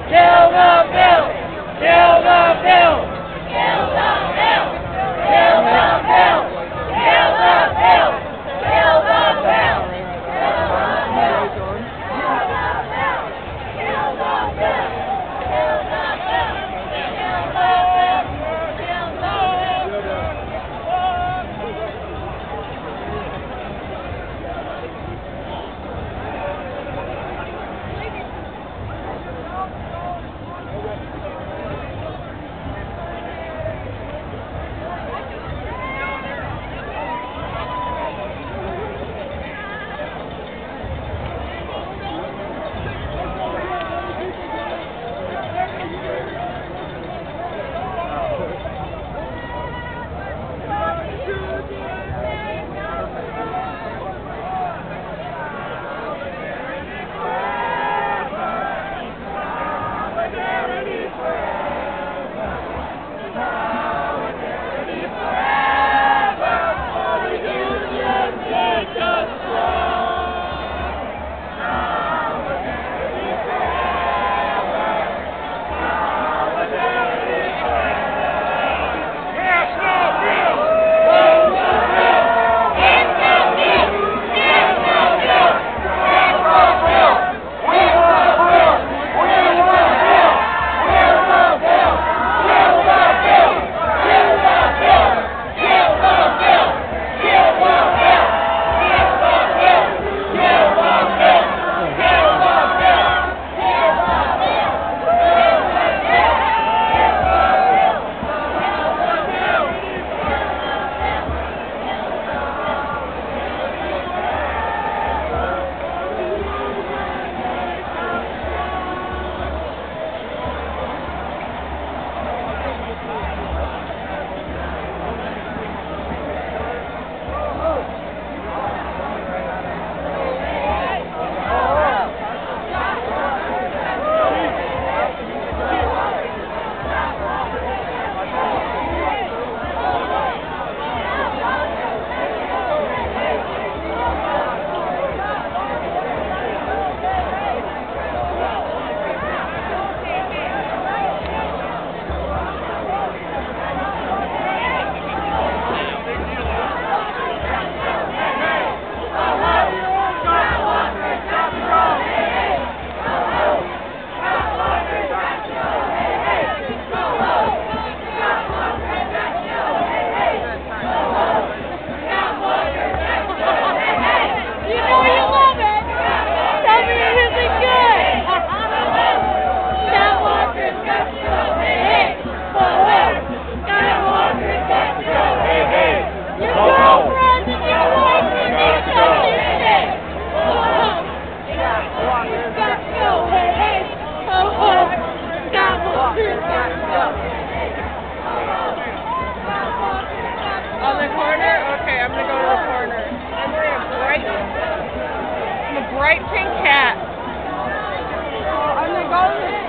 Kill the bill! Kill the bill! Kill the bill! Kill the bill! Kill the bill! Kill the bill! On the corner? Okay, I'm gonna go to the corner. I'm wearing a bright pink hat. I'm gonna go to the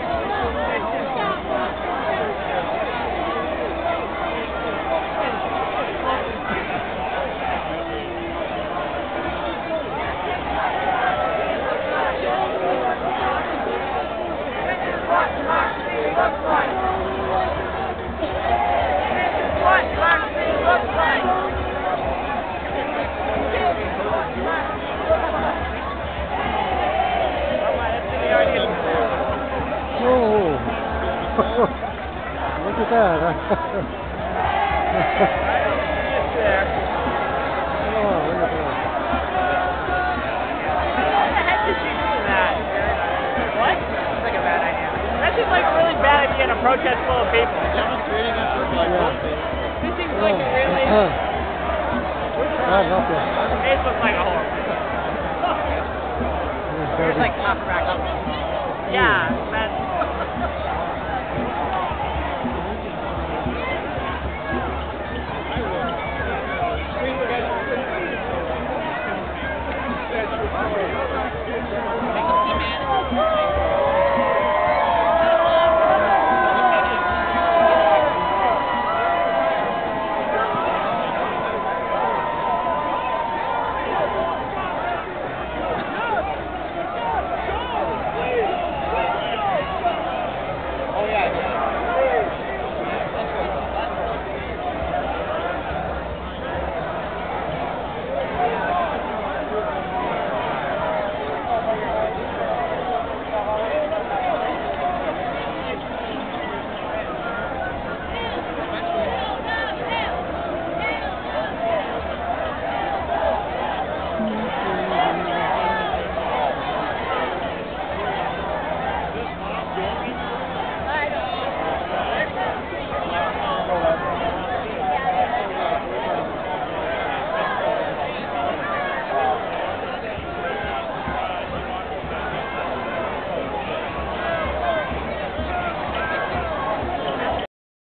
Look at that. Oh, look at that. What? That's like a bad idea. That seems like a really bad idea in a protest full of people. Demonstrating it for like This seems like a really... God help you. It looks like a horrible. There's like top rack up. Yeah, that's...